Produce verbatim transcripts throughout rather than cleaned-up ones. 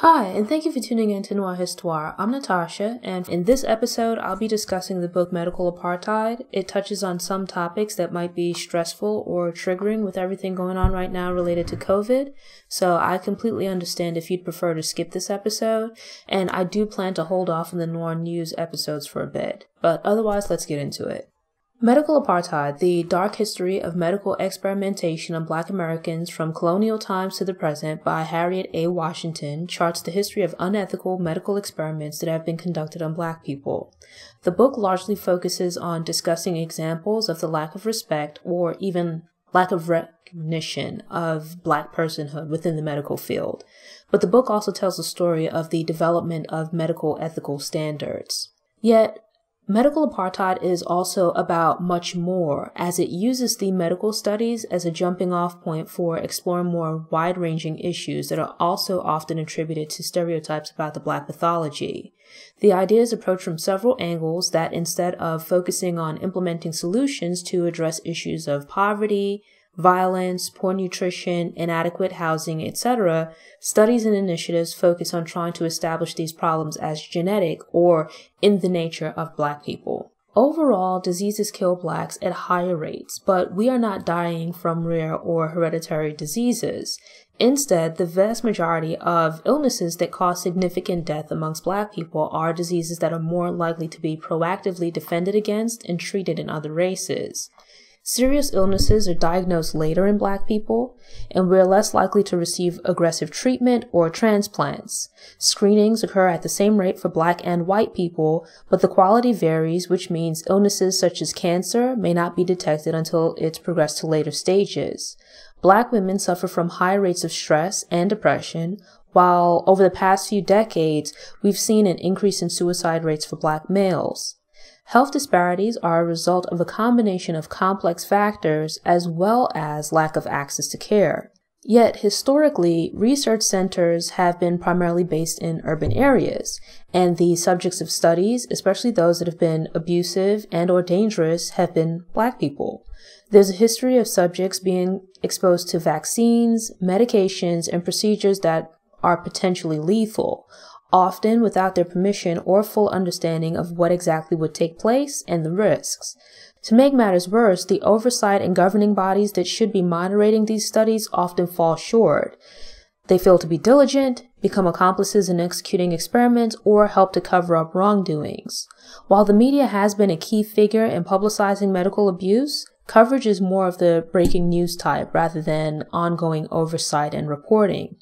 Hi, and thank you for tuning in to Noir Histoire. I'm Natasha, and in this episode, I'll be discussing the book Medical Apartheid. It touches on some topics that might be stressful or triggering with everything going on right now related to COVID, so I completely understand if you'd prefer to skip this episode, and I do plan to hold off on the Noir News episodes for a bit, but otherwise, let's get into it. Medical Apartheid, the dark history of medical experimentation on Black Americans from Colonial Times to the present by Harriet A. Washington, charts the history of unethical medical experiments that have been conducted on Black people. The book largely focuses on discussing examples of the lack of respect or even lack of recognition of Black personhood within the medical field. But the book also tells the story of the development of medical ethical standards. Yet, Medical Apartheid is also about much more, as it uses the medical studies as a jumping-off point for exploring more wide-ranging issues that are also often attributed to stereotypes about the Black pathology. The idea is approached from several angles that, instead of focusing on implementing solutions to address issues of poverty, violence, poor nutrition, inadequate housing, et cetera, studies and initiatives focus on trying to establish these problems as genetic or in the nature of Black people. Overall, diseases kill Blacks at higher rates, but we are not dying from rare or hereditary diseases. Instead, the vast majority of illnesses that cause significant death amongst Black people are diseases that are more likely to be proactively defended against and treated in other races. Serious illnesses are diagnosed later in Black people, and we're less likely to receive aggressive treatment or transplants. Screenings occur at the same rate for Black and white people, but the quality varies, which means illnesses such as cancer may not be detected until it's progressed to later stages. Black women suffer from high rates of stress and depression, while over the past few decades, we've seen an increase in suicide rates for Black males. Health disparities are a result of a combination of complex factors as well as lack of access to care. Yet, historically, research centers have been primarily based in urban areas, and the subjects of studies, especially those that have been abusive and or dangerous, have been Black people. There's a history of subjects being exposed to vaccines, medications, and procedures that are potentially lethal, often without their permission or full understanding of what exactly would take place and the risks. To make matters worse, the oversight and governing bodies that should be moderating these studies often fall short. They fail to be diligent, become accomplices in executing experiments, or help to cover up wrongdoings. While the media has been a key figure in publicizing medical abuse, coverage is more of the breaking news type rather than ongoing oversight and reporting.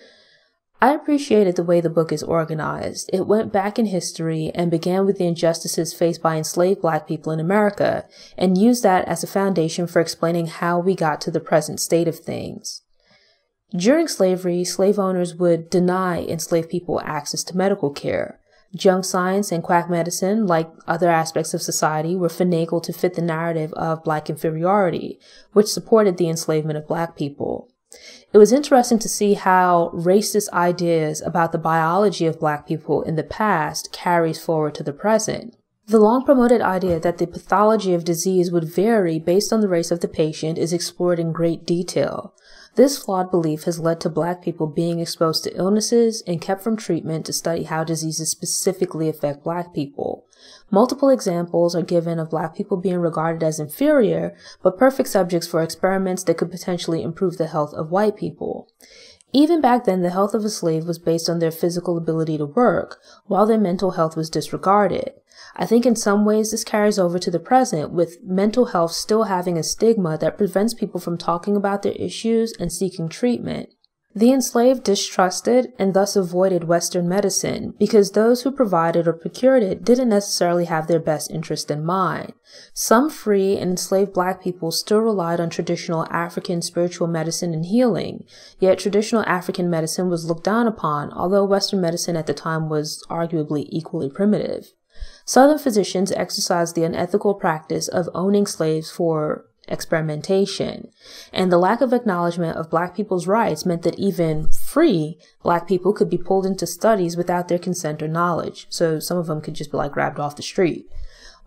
I appreciated the way the book is organized. It went back in history and began with the injustices faced by enslaved Black people in America, and used that as a foundation for explaining how we got to the present state of things. During slavery, slave owners would deny enslaved people access to medical care. Junk science and quack medicine, like other aspects of society, were finagled to fit the narrative of Black inferiority, which supported the enslavement of Black people. It was interesting to see how racist ideas about the biology of Black people in the past carries forward to the present. The long-promoted idea that the pathology of disease would vary based on the race of the patient is explored in great detail. This flawed belief has led to Black people being exposed to illnesses and kept from treatment to study how diseases specifically affect Black people. Multiple examples are given of Black people being regarded as inferior, but perfect subjects for experiments that could potentially improve the health of white people. Even back then, the health of a slave was based on their physical ability to work, while their mental health was disregarded. I think in some ways this carries over to the present, with mental health still having a stigma that prevents people from talking about their issues and seeking treatment. The enslaved distrusted and thus avoided Western medicine because those who provided or procured it didn't necessarily have their best interest in mind. Some free and enslaved Black people still relied on traditional African spiritual medicine and healing, yet traditional African medicine was looked down upon, although Western medicine at the time was arguably equally primitive. Southern physicians exercised the unethical practice of owning slaves for experimentation, and the lack of acknowledgement of Black people's rights meant that even free Black people could be pulled into studies without their consent or knowledge, so some of them could just be like grabbed off the street.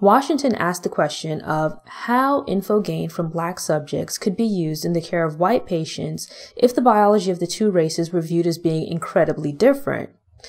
Washington asked the question of how info gained from black subjects could be used in the care of white patients if the biology of the two races were viewed as being incredibly different.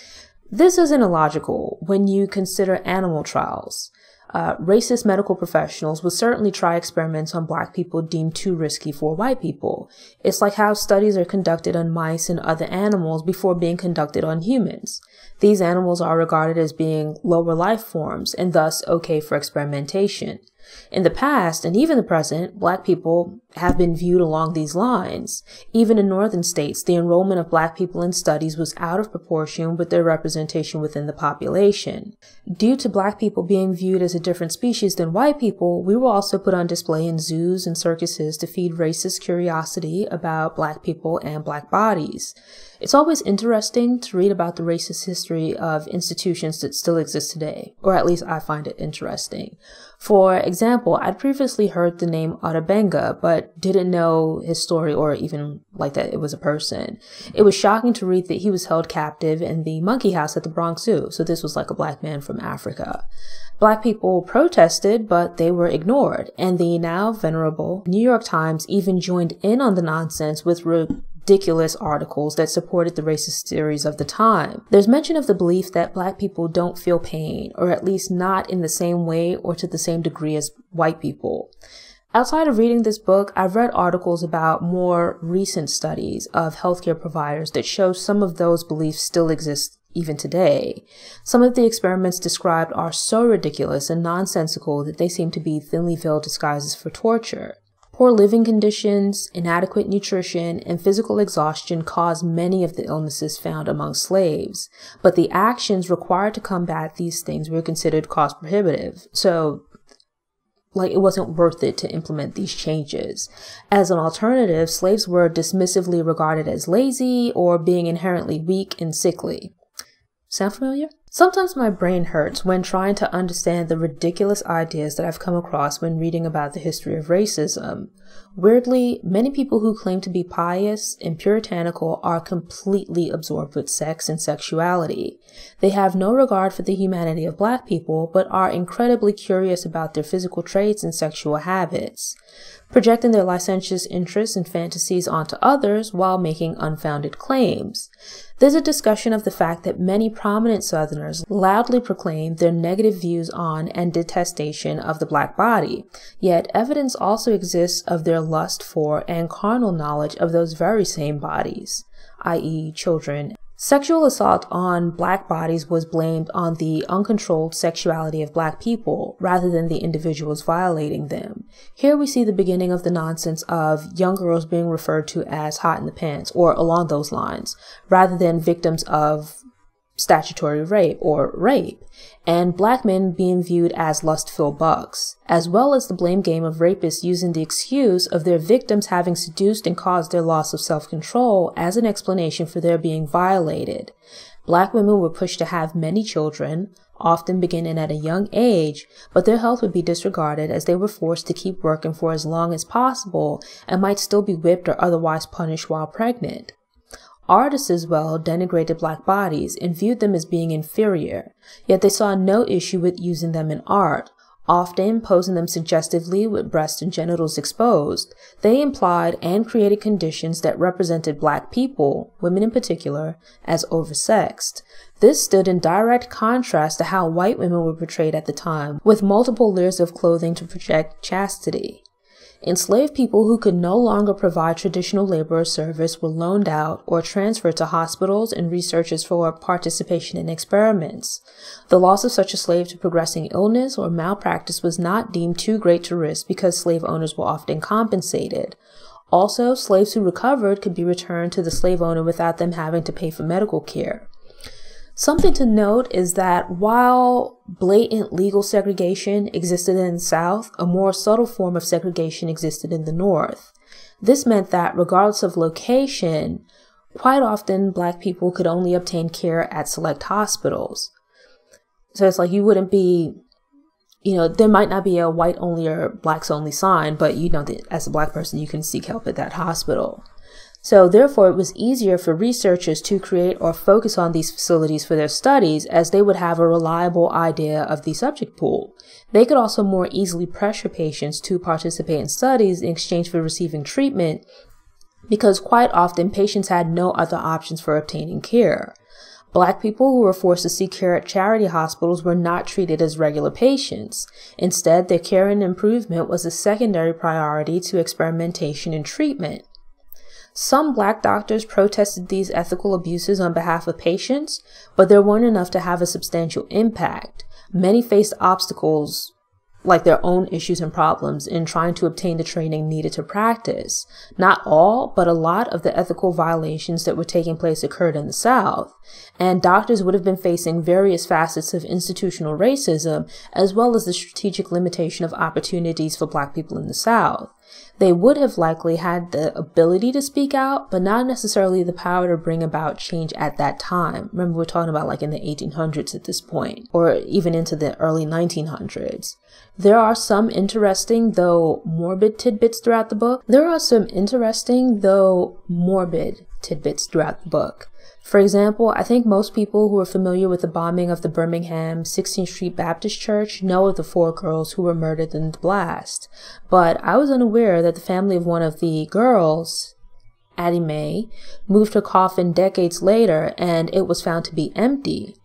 This isn't illogical when you consider animal trials. Uh, racist medical professionals would certainly try experiments on black people deemed too risky for white people. It's like how studies are conducted on mice and other animals before being conducted on humans. These animals are regarded as being lower life forms and thus okay for experimentation. In the past, and even the present, black people have been viewed along these lines. Even in northern states, the enrollment of black people in studies was out of proportion with their representation within the population. Due to black people being viewed as a different species than white people, we were also put on display in zoos and circuses to feed racist curiosity about black people and black bodies. It's always interesting to read about the racist history of institutions that still exist today, or at least I find it interesting. For example, I'd previously heard the name Otabenga, but didn't know his story or even like that it was a person. It was shocking to read that he was held captive in the monkey house at the Bronx Zoo, so this was like a black man from Africa. Black people protested, but they were ignored, and the now venerable New York Times even joined in on the nonsense with ridiculous articles that supported the racist theories of the time. There's mention of the belief that black people don't feel pain, or at least not in the same way or to the same degree as white people. Outside of reading this book, I've read articles about more recent studies of healthcare providers that show some of those beliefs still exist even today. Some of the experiments described are so ridiculous and nonsensical that they seem to be thinly veiled disguises for torture. Poor living conditions, inadequate nutrition, and physical exhaustion caused many of the illnesses found among slaves, but the actions required to combat these things were considered cost prohibitive, so like it wasn't worth it to implement these changes. As an alternative, slaves were dismissively regarded as lazy or being inherently weak and sickly. Sound familiar? Sometimes my brain hurts when trying to understand the ridiculous ideas that I've come across when reading about the history of racism. Weirdly, many people who claim to be pious and puritanical are completely absorbed with sex and sexuality. They have no regard for the humanity of black people, but are incredibly curious about their physical traits and sexual habits, projecting their licentious interests and fantasies onto others while making unfounded claims. There's a discussion of the fact that many prominent Southerners loudly proclaim their negative views on and detestation of the black body, yet evidence also exists of their lust for and carnal knowledge of those very same bodies, that is children. Sexual assault on black bodies was blamed on the uncontrolled sexuality of black people rather than the individuals violating them. Here we see the beginning of the nonsense of young girls being referred to as hot in the pants or along those lines, rather than victims of statutory rape or rape, and black men being viewed as lustful bucks, as well as the blame game of rapists using the excuse of their victims having seduced and caused their loss of self-control as an explanation for their being violated. Black women were pushed to have many children, often beginning at a young age, but their health would be disregarded as they were forced to keep working for as long as possible and might still be whipped or otherwise punished while pregnant. Artists as well denigrated black bodies and viewed them as being inferior, yet they saw no issue with using them in art, often posing them suggestively with breasts and genitals exposed. They implied and created conditions that represented black people, women in particular, as oversexed. This stood in direct contrast to how white women were portrayed at the time, with multiple layers of clothing to project chastity. Enslaved people who could no longer provide traditional labor or service were loaned out or transferred to hospitals and researchers for participation in experiments. The loss of such a slave to progressing illness or malpractice was not deemed too great to risk because slave owners were often compensated. Also, slaves who recovered could be returned to the slave owner without them having to pay for medical care. Something to note is that while blatant legal segregation existed in the South, a more subtle form of segregation existed in the North. This meant that regardless of location, quite often black people could only obtain care at select hospitals. So it's like you wouldn't be, you know, there might not be a white only or blacks only sign, but you know that as a black person you can seek help at that hospital. So therefore, it was easier for researchers to create or focus on these facilities for their studies, as they would have a reliable idea of the subject pool. They could also more easily pressure patients to participate in studies in exchange for receiving treatment, because quite often patients had no other options for obtaining care. Black people who were forced to seek care at charity hospitals were not treated as regular patients. Instead, their care and improvement was a secondary priority to experimentation and treatment. Some Black doctors protested these ethical abuses on behalf of patients, but there weren't enough to have a substantial impact. Many faced obstacles, like their own issues and problems, in trying to obtain the training needed to practice. Not all, but a lot of the ethical violations that were taking place occurred in the South, and doctors would have been facing various facets of institutional racism, as well as the strategic limitation of opportunities for Black people in the South. They would have likely had the ability to speak out, but not necessarily the power to bring about change at that time. Remember, we're talking about like in the eighteen hundreds at this point, or even into the early nineteen hundreds. There are some interesting, though morbid tidbits throughout the book. There are some interesting, though morbid tidbits throughout the book. For example, I think most people who are familiar with the bombing of the Birmingham sixteenth Street Baptist Church know of the four girls who were murdered in the blast. But I was unaware that the family of one of the girls, Harriet A, moved her coffin decades later and it was found to be empty.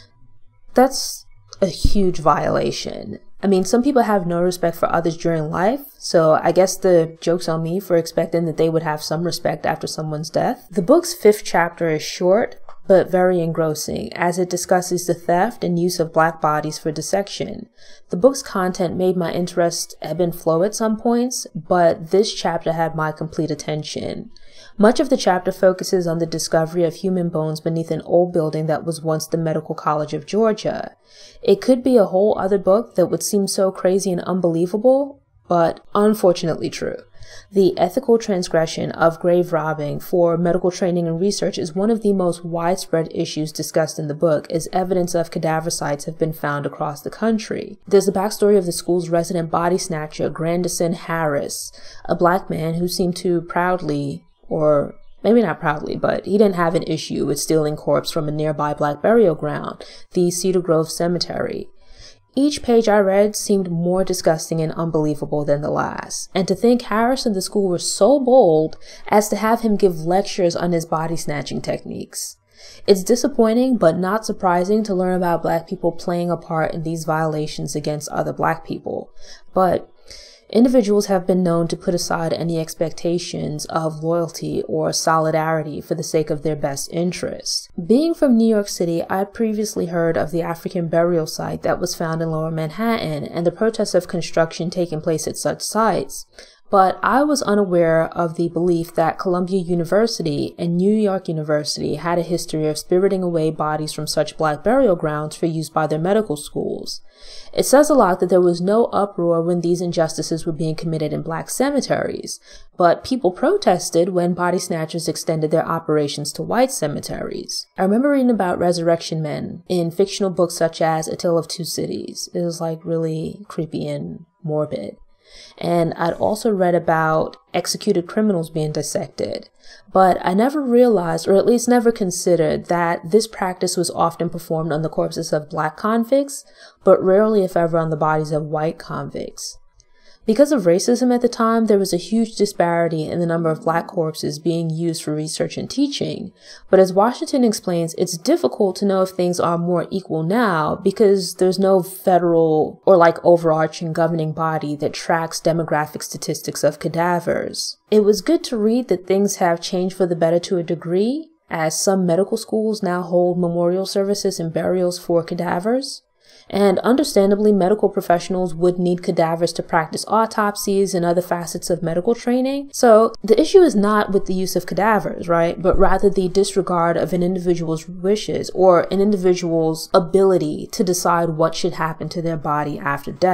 That's a huge violation. I mean, some people have no respect for others during life, so I guess the joke's on me for expecting that they would have some respect after someone's death. The book's fifth chapter is short, but very engrossing, as it discusses the theft and use of Black bodies for dissection. The book's content made my interest ebb and flow at some points, but this chapter had my complete attention. Much of the chapter focuses on the discovery of human bones beneath an old building that was once the Medical College of Georgia. It could be a whole other book that would seem so crazy and unbelievable, but unfortunately true. The ethical transgression of grave robbing for medical training and research is one of the most widespread issues discussed in the book, as evidence of cadaver sites have been found across the country. There's the backstory of the school's resident body snatcher, Grandison Harris, a Black man who seemed to proudly, or maybe not proudly, but he didn't have an issue with stealing corpse from a nearby Black burial ground, the Cedar Grove Cemetery. Each page I read seemed more disgusting and unbelievable than the last, and to think Harris and the school were so bold as to have him give lectures on his body snatching techniques. It's disappointing but not surprising to learn about Black people playing a part in these violations against other Black people, but individuals have been known to put aside any expectations of loyalty or solidarity for the sake of their best interests. Being from New York City, I had previously heard of the African burial site that was found in Lower Manhattan and the protests of construction taking place at such sites. But I was unaware of the belief that Columbia University and New York University had a history of spiriting away bodies from such Black burial grounds for use by their medical schools. It says a lot that there was no uproar when these injustices were being committed in Black cemeteries, but people protested when body snatchers extended their operations to white cemeteries. I remember reading about resurrection men in fictional books such as A Tale of Two Cities. It was like really creepy and morbid. And I'd also read about executed criminals being dissected, but I never realized, or at least never considered, that this practice was often performed on the corpses of Black convicts, but rarely if ever on the bodies of white convicts. Because of racism at the time, there was a huge disparity in the number of Black corpses being used for research and teaching. But as Washington explains, it's difficult to know if things are more equal now because there's no federal or like overarching governing body that tracks demographic statistics of cadavers. It was good to read that things have changed for the better to a degree, as some medical schools now hold memorial services and burials for cadavers. And understandably, medical professionals would need cadavers to practice autopsies and other facets of medical training. So the issue is not with the use of cadavers, right? But rather the disregard of an individual's wishes or an individual's ability to decide what should happen to their body after death.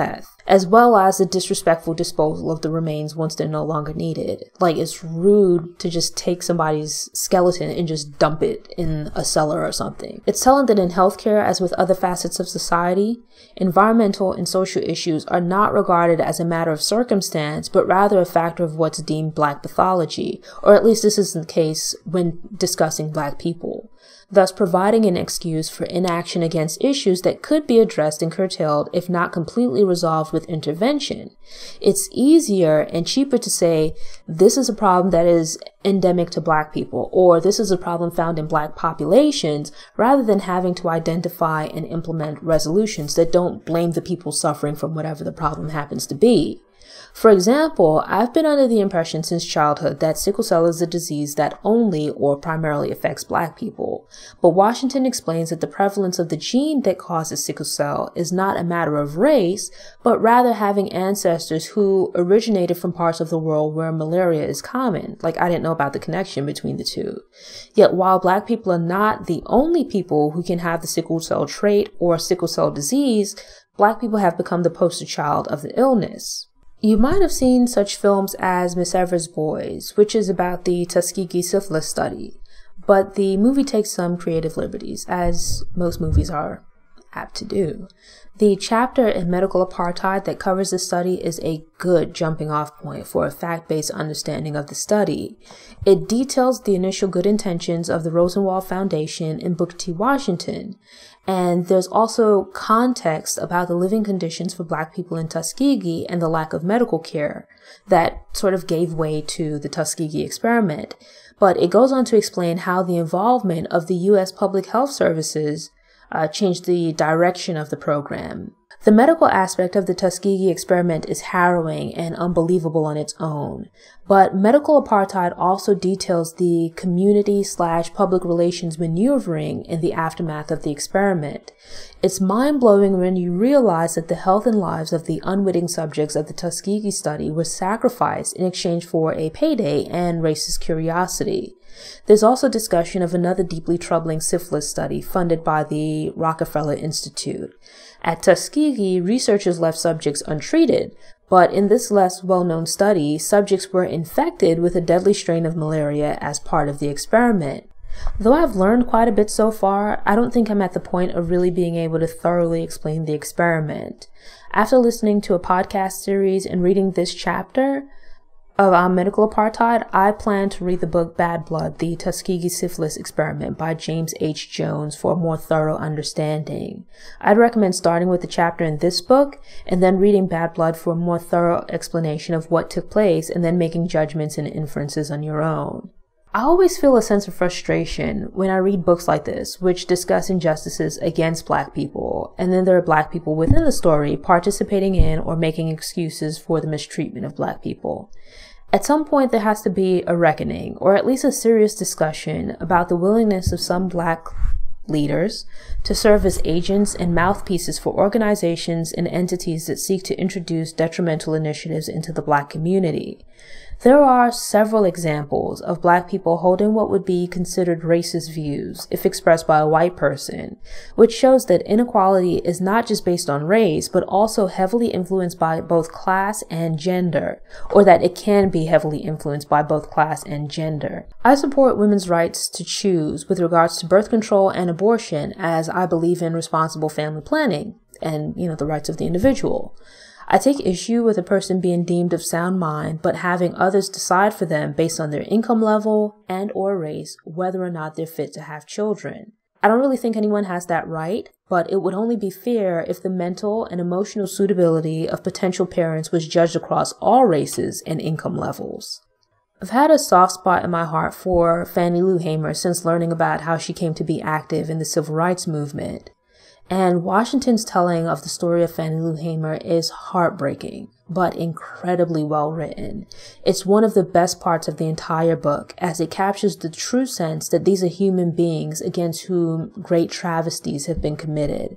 as well as the disrespectful disposal of the remains once they're no longer needed. Like, it's rude to just take somebody's skeleton and just dump it in a cellar or something. It's telling that in healthcare, as with other facets of society, environmental and social issues are not regarded as a matter of circumstance, but rather a factor of what's deemed Black pathology, or at least this is the case when discussing Black people, thus providing an excuse for inaction against issues that could be addressed and curtailed if not completely resolved with intervention. It's easier and cheaper to say, this is a problem that is endemic to Black people, or this is a problem found in Black populations, rather than having to identify and implement resolutions that don't blame the people suffering from whatever the problem happens to be. For example, I've been under the impression since childhood that sickle cell is a disease that only or primarily affects Black people. But Washington explains that the prevalence of the gene that causes sickle cell is not a matter of race, but rather having ancestors who originated from parts of the world where malaria is common. Like, I didn't know about the connection between the two. Yet while Black people are not the only people who can have the sickle cell trait or sickle cell disease, Black people have become the poster child of the illness. You might have seen such films as Miss Evers' Boys, which is about the Tuskegee syphilis study, but the movie takes some creative liberties, as most movies are apt to do. The chapter in Medical Apartheid that covers the study is a good jumping off point for a fact-based understanding of the study. It details the initial good intentions of the Rosenwald Foundation and Booker T. Washington, and there's also context about the living conditions for Black people in Tuskegee and the lack of medical care that sort of gave way to the Tuskegee experiment. But it goes on to explain how the involvement of the U S Public Health Services uh, changed the direction of the program. The medical aspect of the Tuskegee experiment is harrowing and unbelievable on its own, but Medical Apartheid also details the community slash public relations maneuvering in the aftermath of the experiment. It's mind-blowing when you realize that the health and lives of the unwitting subjects of the Tuskegee study were sacrificed in exchange for a payday and racist curiosity. There's also discussion of another deeply troubling syphilis study funded by the Rockefeller Institute. At Tuskegee, researchers left subjects untreated, but in this less well-known study, subjects were infected with a deadly strain of malaria as part of the experiment. Though I've learned quite a bit so far, I don't think I'm at the point of really being able to thoroughly explain the experiment. After listening to a podcast series and reading this chapter of um, Medical Apartheid, I plan to read the book Bad Blood, The Tuskegee Syphilis Experiment by James H. Jones for a more thorough understanding. I'd recommend starting with the chapter in this book and then reading Bad Blood for a more thorough explanation of what took place and then making judgments and inferences on your own. I always feel a sense of frustration when I read books like this, which discuss injustices against Black people, and then there are Black people within the story participating in or making excuses for the mistreatment of Black people. At some point, there has to be a reckoning, or at least a serious discussion about the willingness of some Black leaders to serve as agents and mouthpieces for organizations and entities that seek to introduce detrimental initiatives into the Black community. There are several examples of Black people holding what would be considered racist views, if expressed by a white person, which shows that inequality is not just based on race, but also heavily influenced by both class and gender, or that it can be heavily influenced by both class and gender. I support women's rights to choose with regards to birth control and abortion, as I believe in responsible family planning and, you know, the rights of the individual. I take issue with a person being deemed of sound mind, but having others decide for them based on their income level and or race, whether or not they're fit to have children. I don't really think anyone has that right, but it would only be fair if the mental and emotional suitability of potential parents was judged across all races and income levels. I've had a soft spot in my heart for Fannie Lou Hamer since learning about how she came to be active in the civil rights movement. And Washington's telling of the story of Fannie Lou Hamer is heartbreaking, but incredibly well written. It's one of the best parts of the entire book, as it captures the true sense that these are human beings against whom great travesties have been committed.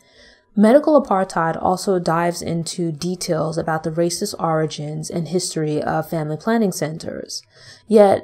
Medical Apartheid also dives into details about the racist origins and history of family planning centers. Yet,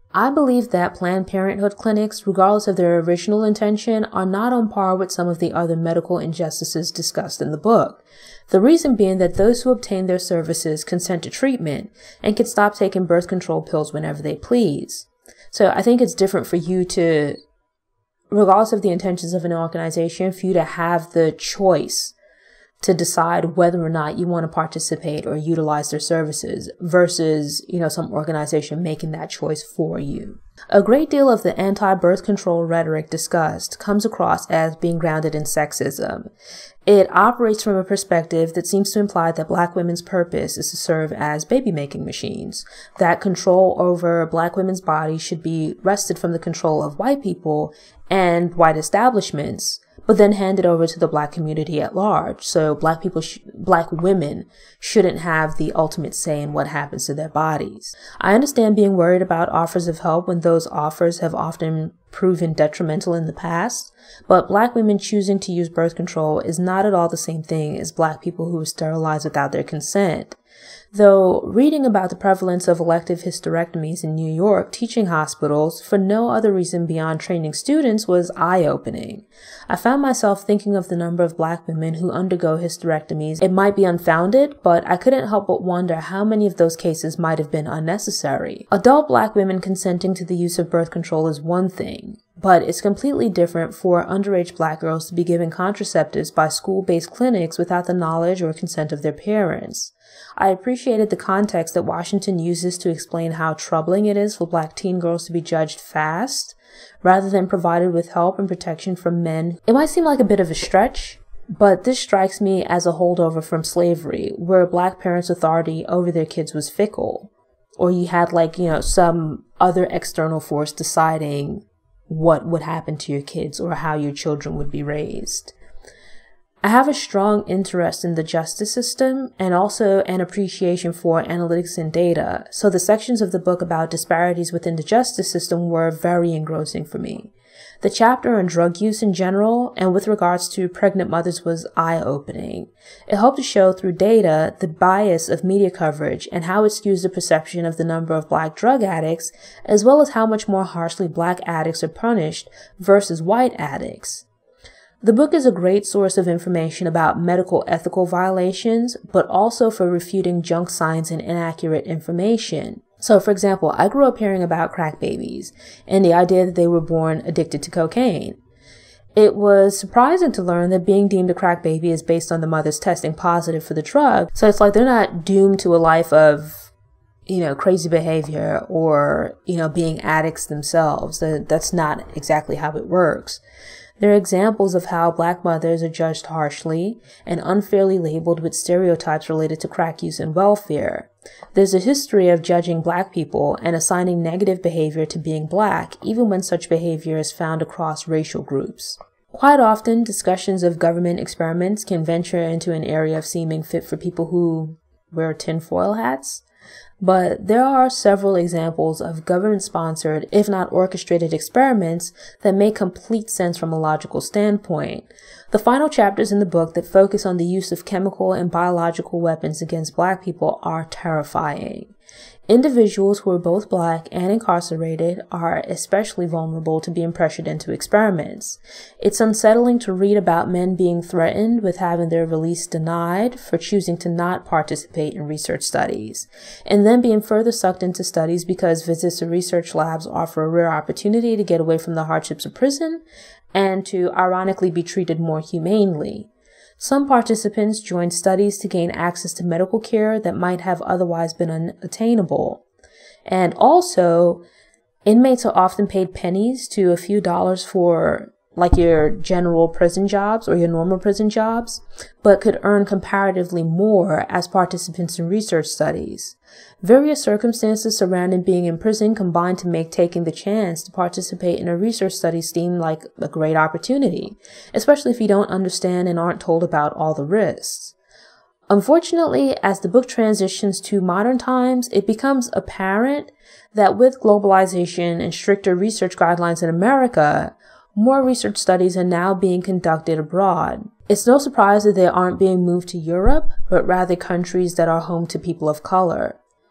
I believe that Planned Parenthood clinics, regardless of their original intention, are not on par with some of the other medical injustices discussed in the book. The reason being that those who obtain their services consent to treatment and can stop taking birth control pills whenever they please. So I think it's different for you to, regardless of the intentions of an organization, for you to have the choice to decide whether or not you want to participate or utilize their services versus, you know, some organization making that choice for you. A great deal of the anti-birth control rhetoric discussed comes across as being grounded in sexism. It operates from a perspective that seems to imply that Black women's purpose is to serve as baby-making machines, that control over Black women's bodies should be wrested from the control of white people and white establishments, but then handed over to the Black community at large. So Black people, sh- Black women shouldn't have the ultimate say in what happens to their bodies. I understand being worried about offers of help when those offers have often proven detrimental in the past, but Black women choosing to use birth control is not at all the same thing as Black people who were sterilized without their consent. Though reading about the prevalence of elective hysterectomies in New York teaching hospitals for no other reason beyond training students was eye-opening. I found myself thinking of the number of Black women who undergo hysterectomies. It might be unfounded, but I couldn't help but wonder how many of those cases might have been unnecessary. Adult Black women consenting to the use of birth control is one thing, but it's completely different for underage Black girls to be given contraceptives by school-based clinics without the knowledge or consent of their parents. I appreciated the context that Washington uses to explain how troubling it is for Black teen girls to be judged fast, rather than provided with help and protection from men. It might seem like a bit of a stretch, but this strikes me as a holdover from slavery, where Black parents' authority over their kids was fickle, or you had like, you know, some other external force deciding what would happen to your kids or how your children would be raised. I have a strong interest in the justice system and also an appreciation for analytics and data, so the sections of the book about disparities within the justice system were very engrossing for me. The chapter on drug use in general and with regards to pregnant mothers was eye-opening. It helped to show through data the bias of media coverage and how it skews the perception of the number of Black drug addicts, as well as how much more harshly Black addicts are punished versus white addicts. The book is a great source of information about medical ethical violations, but also for refuting junk science and inaccurate information. So, for example, I grew up hearing about crack babies and the idea that they were born addicted to cocaine. It was surprising to learn that being deemed a crack baby is based on the mother's testing positive for the drug. So it's like they're not doomed to a life of, you know, crazy behavior or, you know, being addicts themselves. That's not exactly how it works. There are examples of how Black mothers are judged harshly and unfairly labeled with stereotypes related to crack use and welfare. There's a history of judging Black people and assigning negative behavior to being Black, even when such behavior is found across racial groups. Quite often, discussions of government experiments can venture into an area of seeming fit for people who wear tinfoil hats. But there are several examples of government-sponsored, if not orchestrated experiments that make complete sense from a logical standpoint. The final chapters in the book that focus on the use of chemical and biological weapons against Black people are terrifying. Individuals who are both Black and incarcerated are especially vulnerable to being pressured into experiments. It's unsettling to read about men being threatened with having their release denied for choosing to not participate in research studies, and then being further sucked into studies because visits to research labs offer a rare opportunity to get away from the hardships of prison and to ironically be treated more humanely. Some participants joined studies to gain access to medical care that might have otherwise been unattainable. And also, inmates are often paid pennies to a few dollars for like your general prison jobs or your normal prison jobs, but could earn comparatively more as participants in research studies. Various circumstances surrounding being in prison combine to make taking the chance to participate in a research study seem like a great opportunity, especially if you don't understand and aren't told about all the risks. Unfortunately, as the book transitions to modern times, it becomes apparent that with globalization and stricter research guidelines in America, more research studies are now being conducted abroad. It's no surprise that they aren't being moved to Europe, but rather countries that are home to people of color.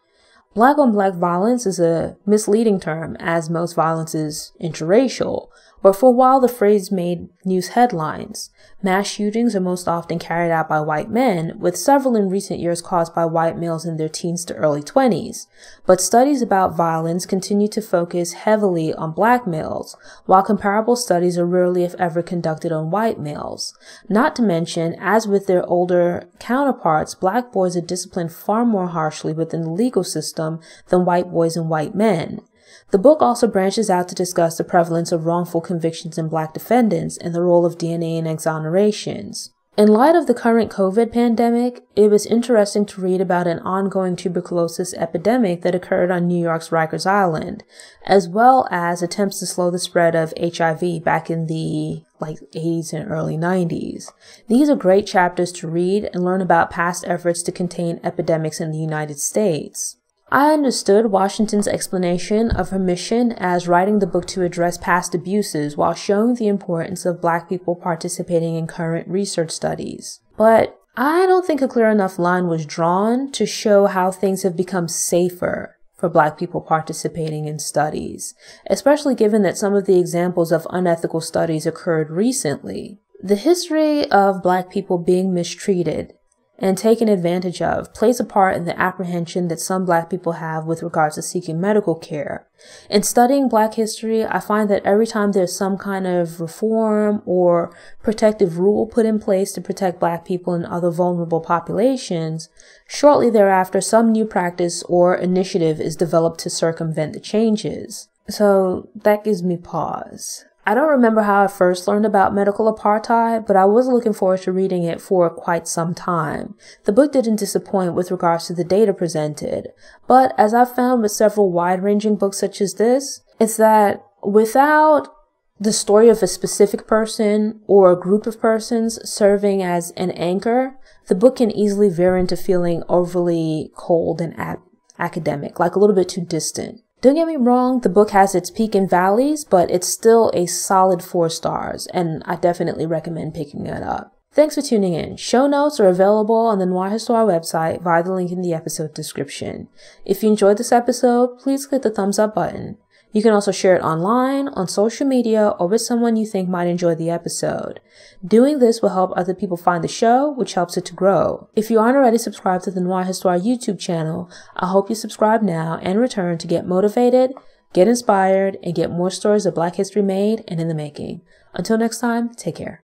Black on black violence is a misleading term, as most violence is interracial, but for a while the phrase made news headlines. Mass shootings are most often carried out by white men, with several in recent years caused by white males in their teens to early twenties. But studies about violence continue to focus heavily on black males, while comparable studies are rarely if ever conducted on white males. Not to mention, as with their older counterparts, black boys are disciplined far more harshly within the legal system than white boys and white men. The book also branches out to discuss the prevalence of wrongful convictions in black defendants and the role of D N A in exonerations. In light of the current COVID pandemic, it was interesting to read about an ongoing tuberculosis epidemic that occurred on New York's Rikers Island, as well as attempts to slow the spread of H I V back in the like eighties and early nineties. These are great chapters to read and learn about past efforts to contain epidemics in the United States. I understood Washington's explanation of her mission as writing the book to address past abuses while showing the importance of black people participating in current research studies. But I don't think a clear enough line was drawn to show how things have become safer for black people participating in studies, especially given that some of the examples of unethical studies occurred recently. The history of black people being mistreated and taken advantage of plays a part in the apprehension that some black people have with regards to seeking medical care. In studying black history, I find that every time there's some kind of reform or protective rule put in place to protect black people and other vulnerable populations, shortly thereafter some new practice or initiative is developed to circumvent the changes. So that gives me pause. I don't remember how I first learned about medical apartheid, but I was looking forward to reading it for quite some time. The book didn't disappoint with regards to the data presented, but as I've found with several wide-ranging books such as this, it's that without the story of a specific person or a group of persons serving as an anchor, the book can easily veer into feeling overly cold and a- academic, like a little bit too distant. Don't get me wrong, the book has its peaks and valleys, but it's still a solid four stars, and I definitely recommend picking it up. Thanks for tuning in. Show notes are available on the Noir Histoire website via the link in the episode description. If you enjoyed this episode, please click the thumbs up button. You can also share it online, on social media, or with someone you think might enjoy the episode. Doing this will help other people find the show, which helps it to grow. If you aren't already subscribed to the Noir Histoire YouTube channel, I hope you subscribe now and return to get motivated, get inspired, and get more stories of Black history made and in the making. Until next time, take care.